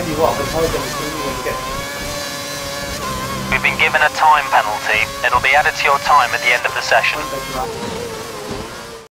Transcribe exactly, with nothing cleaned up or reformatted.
tell you what, the program is really, really good. We've been given a time penalty. It'll be added to your time at the end of the session.